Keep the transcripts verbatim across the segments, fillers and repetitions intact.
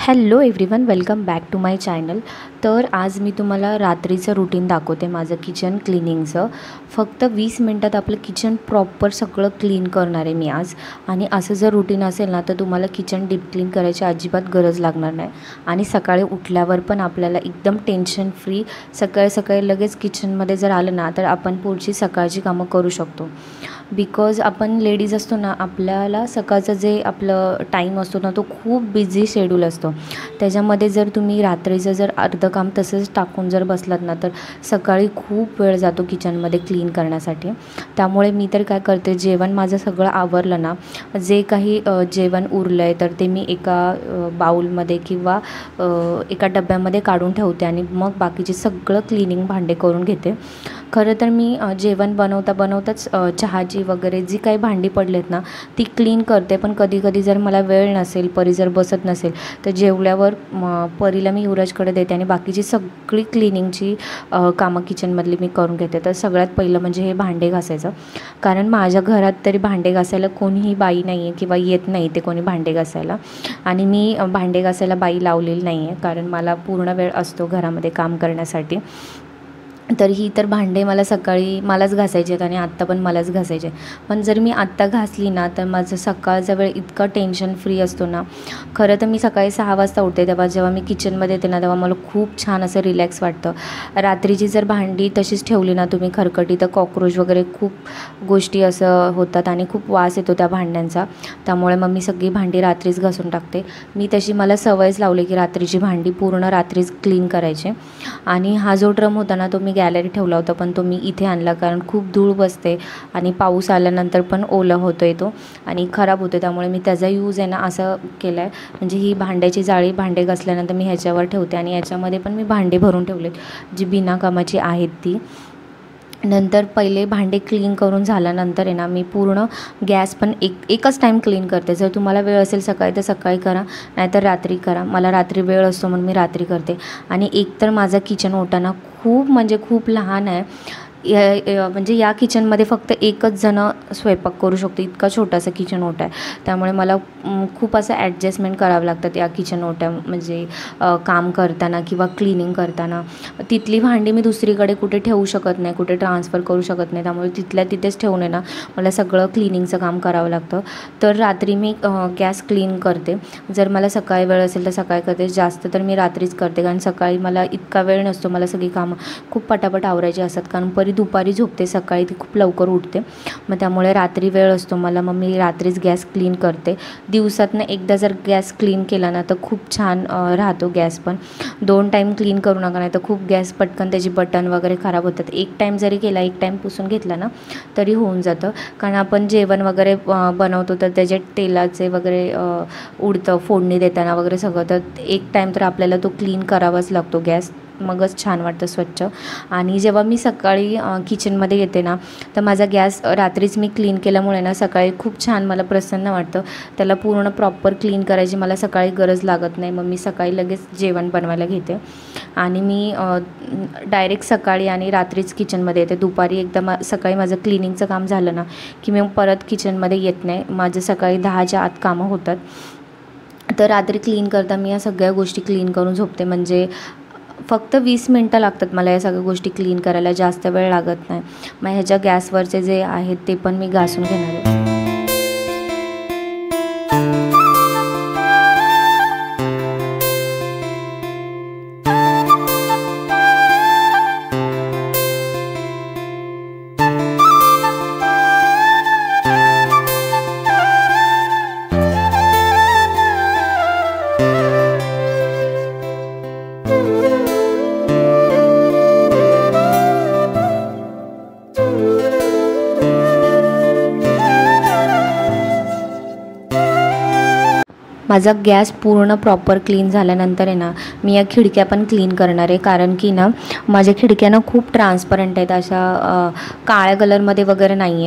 Hello everyone, welcome back to my channel. तर आज मी तुम्हाला रात्रीचं रुटीन दाखवते माझं किचन क्लिनिंगचं. फक्त वीस मिनटात आपलं किचन प्रॉपर सगळं क्लीन करणार आहे मी आज. आणि असं जर रुटीन असेल ना तर तुम्हाला किचन डीप क्लीन करायची अजिबात गरज लागणार नाही. आणि सकाळी उठल्यावर पण आपल्याला एकदम टेन्शन फ्री सकाळी सकाळी लगेच किचनमध्ये जर आलं ना तर आपण पुढची सकाळची कामं करू शकतो. बिकॉज आपण लेडीज असतो ना, आपल्याला सकाळचं जे आपलं टाईम असतो ना तो खूप बिझी शेड्यूल असतो. त्याच्यामध्ये जर तुम्ही रात्रीचं जर अर्धं काम तसंच टाकून जर बसलात ना तर सकाळी खूप वेळ जातो किचनमध्ये क्लीन करण्यासाठी. त्यामुळे मी तर काय करते, जेवण माझं सगळं आवरलं ना, जे काही जेवण उरलं आहे तर ते मी एका बाऊलमध्ये किंवा एका डब्यामध्ये काढून ठेवते आणि मग बाकीचे सगळं क्लिनिंग भांडे करून घेते. खरं तर मी जेवण बनवता बनवताच चहाची वगैरे जी काही भांडी पडलेत ना ती क्लीन करते. पण कधी कधी जर मला वेळ नसेल, परी जर बसत नसेल तर जेवल्यावर परीला मी युवराजकडे देते आणि बाकीची सगळी क्लिनिंगची कामं किचनमधली मी करून घेते. तर सगळ्यात पहिलं म्हणजे हे भांडे घासायचं. कारण माझ्या घरात तरी भांडे घासायला कोणीही बाई नाही आहे किंवा येत नाही ते कोणी भांडे घासायला. आणि मी भांडे घासायला बाई लावलेली नाही आहे, कारण मला पूर्ण वेळ असतो घरामध्ये काम करण्यासाठी. तर ही तर भांडे मला सकाळी मलाच घासायचे आहेत आणि आत्ता पण मलाच घासायचे. पण जर मी आत्ता घासली ना तर माझं सकाळचा वेळ इतका टेन्शन फ्री असतो ना. खरं तर मी सकाळी सहा वाजता उठते, तेव्हा जेव्हा मी किचनमध्ये येते ना तेव्हा मला खूप छान असं रिलॅक्स वाटतं. रात्रीची जर भांडी तशीच ठेवली ना तुम्ही खरकटी तर कॉक्रोच वगैरे खूप गोष्टी असं होतात आणि खूप वास येतो त्या भांड्यांचा. त्यामुळे मग मी सगळी भांडी रात्रीच घासून टाकते. मी तशी मला सवयच लावली की रात्रीची भांडी पूर्ण रात्रीच क्लीन करायची. आणि हा जो ड्रम होता ना तो मी गॅलरी ठेवला होता, पण तो मी इथे आणला कारण खूप धूळ बसते आणि पाऊस आल्यानंतर पण ओला होतो आहे तो आणि खराब होतो. त्यामुळे मी त्याचा यूज आहे ना असं केला आहे, म्हणजे ही भांड्याची जाळी भांडे घासल्यानंतर मी ह्याच्यावर ठेवते आणि याच्यामध्ये पण मी भांडे भरून ठेवलेत जी बिना कामाची आहेत ती. नंतर पहिले भांडे क्लीन करून झाल्यानंतर आहे ना मी पूर्ण गॅस पण एक एकच टाईम क्लीन करते. जर तुम्हाला वेळ असेल सकाळी तर सकाळी करा, नाहीतर रात्री करा. मला रात्री वेळ असतो म्हणून मी रात्री करते. आणि एकतर माझा किचन ओटा ना खूप म्हणजे खूप लहान आहे. या म्हणजे या किचनमध्ये फक्त एकच जण स्वयंपाक करू शकतो, इतका छोटासा किचन ओटा आहे. त्यामुळे मला खूप असं ॲडजस्टमेंट करावं लागतं या किचन ओट्या म्हणजे काम करताना किंवा क्लिनिंग करताना. तिथली भांडी मी दुसरीकडे कुठे ठेवू शकत नाही, कुठे ट्रान्सफर करू शकत नाही. त्यामुळे तिथल्या तिथेच ठेवून आहे ना मला सगळं क्लिनिंगचं काम करावं लागतं. तर रात्री मी गॅस क्लीन करते. जर मला सकाळी वेळ असेल तर सकाळी करते, जास्त तर मी रात्रीच करते कारण सकाळी मला इतका वेळ नसतो. मला सगळी कामं खूप पटापट आवरायची असतात कारण परी दुपारी झोपते, सकाळी ती खूप लवकर उठते. मग त्यामुळे रात्री वेळ असतो मला, मग मी रात्रीच गॅस क्लीन करते. दिवसातनं एकदा जर गॅस क्लीन केला ना तर खूप छान राहतो गॅस. पण दोन टाईम क्लीन करू नका, नाही तर खूप गॅस पटकन त्याची बटन वगैरे खराब होतात. एक टाईम जरी केला, एक टाईम पुसून घेतला ना तरी होऊन जातं. कारण आपण जेवण वगैरे बनवतो तर त्याचे तेलाचे वगैरे उडतं फोडणी देताना वगैरे सगळं, तर एक टाईम तर आपल्याला तो क्लीन करावाच लागतो गॅस, मगच छान वाटतं स्वच्छ. आणि जेव्हा मी सकाळी किचनमध्ये येते ना तर माझा गॅस रात्रीच मी क्लीन केल्यामुळे ना सकाळी खूप छान मला प्रसन्न वाटतं. त्याला पूर्ण प्रॉपर क्लीन करायची मला सकाळी गरज लागत नाही. मग मी सकाळी लगेच जेवण बनवायला घेते आणि मी डायरेक्ट सकाळी आणि रात्रीच किचनमध्ये येते. दुपारी एकदा मा सकाळी माझं क्लिनिंगचं काम झालं ना की मी परत किचनमध्ये येत नाही. माझं सकाळी दहाच्या आत कामं होतात. तर रात्री क्लीन करता मी या सगळ्या गोष्टी क्लीन करून झोपते. म्हणजे फक्त वीस मिनटं लागतात मला या सगळ्या गोष्टी क्लीन करायला, जास्त वेळ लागत नाही. मग ह्याच्या गॅसवरचे जे आहेत ते पण मी घासून घेणार आहे. माझा गॅस पूर्ण प्रॉपर क्लीन झाल्यानंतर आहे ना मी या खिडक्या पण क्लीन करणार आहे. कारण की ना माझ्या खिडक्या ना खूप ट्रान्सपरंट आहेत, अशा काळ्या कलरमध्ये वगैरे नाही आहेत.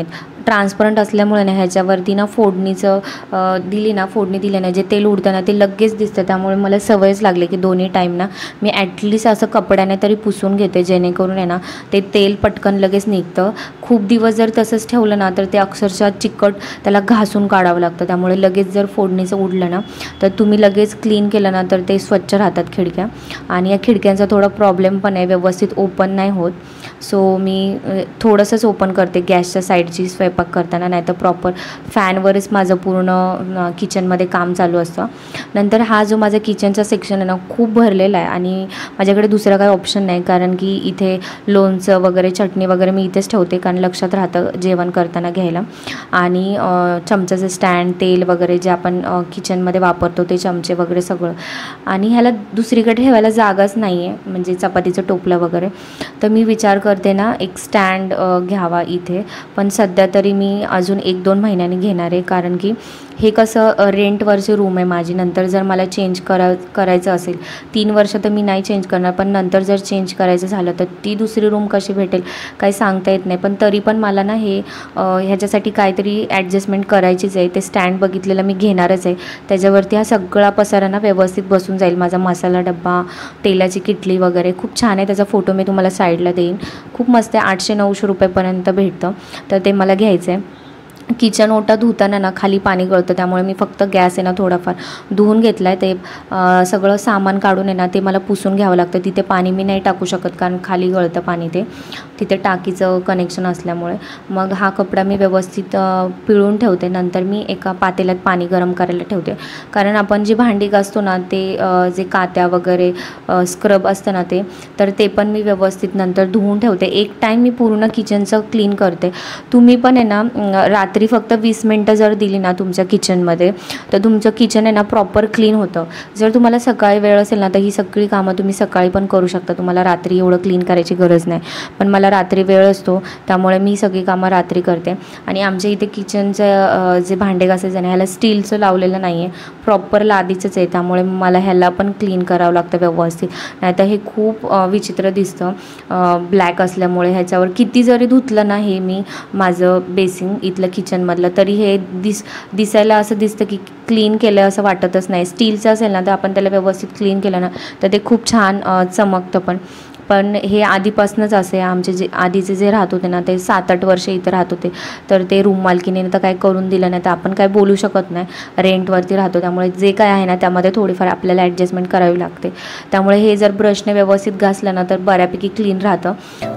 ट्रान्सपरंट असल्यामुळे ना ह्याच्यावरती ना फोडणीचं दिली ना फोडणी दिली ना जे तेल उडतं ना ते लगेच दिसतं. त्यामुळे मला सवयच लागली की दोन्ही टाईम ना मी ॲटलिस्ट असं कपड्याने तरी पुसून घेते, जेणेकरून आहे ना ते तेल पटकन लगेच निघतं. खूप दिवस जर तसंच ठेवलं ना तर ते अक्षरशः चिकट त्याला घासून काढावं लागतं. त्यामुळे लगेच जर फोडणीचं उडलं ना तर तुम्ही लगेच क्लीन केलं ना तर ते स्वच्छ राहतात खिडक्या. आणि या खिडक्यांचा थोडा प्रॉब्लेम पण आहे, व्यवस्थित ओपन नाही होत. सो मी थोडंसंच ओपन करते गॅसच्या साईडची स्वयंपाक करताना, नाही तर प्रॉपर फॅनवरच माझं पूर्ण किचनमध्ये काम चालू असतं. नंतर हा जो माझा किचनचा सेक्शन आहे ना खूप भरलेला आहे आणि माझ्याकडे दुसरा काही ऑप्शन नाही, कारण की इथे लोणचं वगैरे चटणी वगैरे मी इथेच ठेवते, कारण लक्षात राहतं जेवण करताना घ्यायला. आणि चमच्याचं स्टँड, तेल वगैरे जे आपण किचनमध्ये वापरतो ते चमचे वगैरे सगळं. आणि ह्याला दुसरीकडे ठेवायला जागाच नाही आहे, म्हणजे चपातीचं टोपलं वगैरे. तर मी विचार करते ना एक स्टँड घ्यावा इथे, पण सध्या तरी मी अजून एक दोन महिन्यांनी घेणार आहे, कारण की हे कसं रेंटवरची रूम आहे माझी. नंतर जर मला चेंज करा करायचं असेल, तीन वर्ष तर मी नाही चेंज करणार, पण नंतर जर चेंज करायचं झालं तर ती दुसरी रूम कशी भेटेल काही सांगता येत नाही. पण तरी पण मला ना हे ह्याच्यासाठी काहीतरी ॲडजस्टमेंट करायचीच आहे. ते स्टँड बघितलेलं मी घेणारच आहे, त्याच्यावरती हा सगळा पसारा ना व्यवस्थित बसून जाईल. माझा मसाला डब्बा, तेलाची किटली वगैरे खूप छान आहे, त्याचा फोटो मी तुम्हाला साईडला देईन. खूप मस्त आहे, आठशे नऊशे रुपयेपर्यंत भेटतं, तर ते मला घ्यायचं आहे. किचन ओटा धुताना ना खाली पाणी गळतं, त्यामुळे मी फक्त गॅस आहे ना थोडाफार धुवून घेतला आहे. ते सगळं सामान काढून आहे ना ते मला पुसून घ्यावं लागतं. तिथे पाणी मी नाही टाकू शकत, कारण खाली गळतं पाणी, ते तिथे टाकीचं कनेक्शन असल्यामुळे. मग हा कपडा मी व्यवस्थित पिळून ठेवते. नंतर मी एका पातेल्यात पाणी गरम करायला ठेवते, कारण आपण जी भांडी घासतो ना ते जे कात्या वगैरे स्क्रब असतं ना ते, तर ते पण मी व्यवस्थित नंतर धुवून ठेवते. एक टाईम मी पूर्ण किचनचं क्लीन करते. तुम्ही पण आहे ना रात्री फक्त वीस मिनटं जर दिली ना तुमच्या किचनमध्ये, तर तुमचं किचन आहे ना प्रॉपर क्लीन होतं. जर तुम्हाला सकाळी वेळ असेल ना तर ही सगळी कामं तुम्ही सकाळी पण करू शकता, तुम्हाला रात्री एवढं क्लीन करायची गरज नाही. पण मला रात्री वेळ असतो, त्यामुळे मी सगळी कामं रात्री करते. आणि आमच्या इथे किचनचं जे भांडे घासायचं आहे ह्याला स्टीलचं लावलेलं नाही आहे, प्रॉपर लादीचंच आहे, त्यामुळे मला ह्याला पण क्लीन करावं लागतं व्यवस्थित, नाहीतर हे खूप विचित्र दिसतं ब्लॅक असल्यामुळे. ह्याच्यावर किती जरी धुतलं ना हे मी माझं बेसिन इथलं किचनमधलं, तरी हे दिस दिसायला असं दिसतं की क्लीन केलं असं वाटतच नाही. स्टीलचं असेल ना तर आपण त्याला व्यवस्थित क्लीन केलं ना तर ते खूप छान चमकतं. पण पण हे आधीपासूनच असे आमचे जे आधीचे जे राहत होते ना ते सात आठ वर्ष इथं राहत होते, तर ते रूम मालकीने तर काय करून दिलं नाही, तर आपण काय बोलू शकत नाही, रेंटवरती राहतो. त्यामुळे जे काय आहे ना त्यामध्ये थोडीफार आपल्याला ॲडजस्टमेंट करावी लागते. त्यामुळे हे जर ब्रशने व्यवस्थित घासलं ना तर बऱ्यापैकी क्लीन राहतं.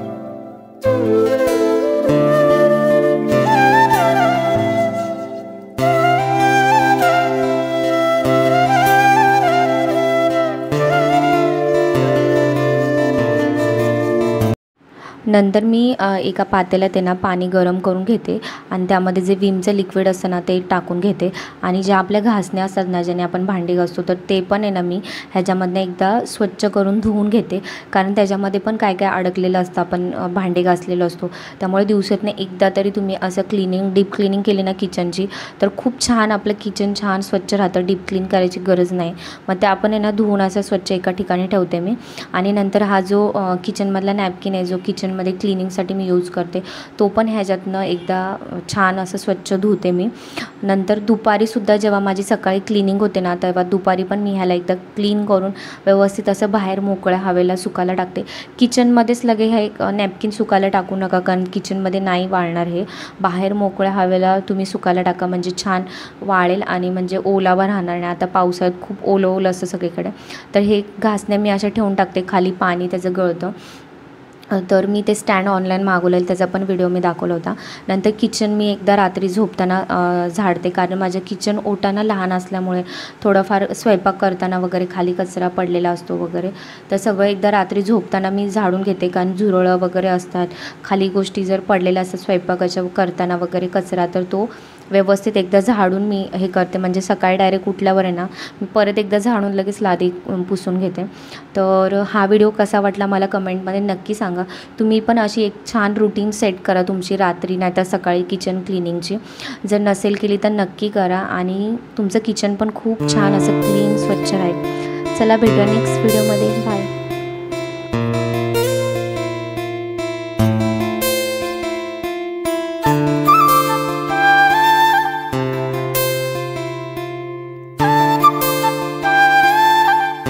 नंतर मी एका पातेल्यात आहे ना पाणी गरम करून घेते आणि त्यामध्ये जे विमचं लिक्विड असतं ना ते टाकून घेते. आणि ज्या आपल्या घासण्या असतात ना ज्याने आपण भांडी घासतो, तर ते पण आहे ना मी ह्याच्यामधनं एकदा स्वच्छ करून धुवून घेते, कारण त्याच्यामध्ये पण काय काय अडकलेलं असतं, आपण भांडी घासलेलं असतो. त्यामुळे दिवसातनं एकदा तरी तुम्ही असं क्लिनिंग डीप क्लिनिंग केली ना किचनची तर खूप छान आपलं किचन छान स्वच्छ राहतं. डीप क्लीन करायची गरज नाही. मग ते आपण आहे ना धुवून असं स्वच्छ एका ठिकाणी ठेवते मी. आणि नंतर हा जो किचनमधला नॅपकिन आहे जो किचन मध्ये क्लिनिंगसाठी मी यूज करते, तो पण ह्याच्यातनं एकदा छान असं स्वच्छ धुते मी. नंतर दुपारीसुद्धा जेव्हा माझी सकाळी क्लिनिंग होते ना तेव्हा दुपारी पण मी ह्याला एकदा क्लीन करून व्यवस्थित असं बाहेर मोकळ्या हवेला सुकायला टाकते. किचनमध्येच लगे हे एक नॅपकिन सुकायला टाकू नका, कारण किचनमध्ये नाही वाळणार हे. बाहेर मोकळ्या हवेला तुम्ही सुकायला टाका, म्हणजे छान वाळेल आणि म्हणजे ओलावा राहणार नाही. आता पावसाळ्यात खूप ओलं ओलं असतं सगळीकडे, तर हे घासण्या मी अशा ठेवून टाकते, खाली पाणी त्याचं गळतं. तर मी ते स्टँड ऑनलाईन मागवलेलं, त्याचा पण व्हिडिओ मी दाखवला होता. नंतर किचन मी एकदा रात्री झोपताना झाडते, कारण माझं किचन ओटाना लहान असल्यामुळे थोडंफार स्वयंपाक करताना वगैरे खाली कचरा पडलेला असतो वगैरे, तर सगळं एकदा रात्री झोपताना मी झाडून घेते, कारण झुरळं वगैरे असतात, खाली गोष्टी जर पडलेल्या असतात स्वयंपाकाच्या करताना वगैरे कचरा, तर तो व्यवस्थित एकदा झाडून मी हे करते. म्हणजे सकाळी डायरेक्ट उठल्यावर आहे ना मी परत एकदा झाडून लगेच लादी पुसून घेते. तर हा व्हिडिओ कसा वाटला मला कमेंटमध्ये नक्की सांगा. तुम्ही पण अशी एक छान रुटीन सेट करा तुमची रात्री नाही तर सकाळी किचन क्लिनिंगची. जर नसेल केली तर नक्की करा आणि तुमचं किचन पण खूप छान असं क्लीन स्वच्छ राहील. चला भेटूया नेक्स्ट व्हिडिओमध्ये. बाय.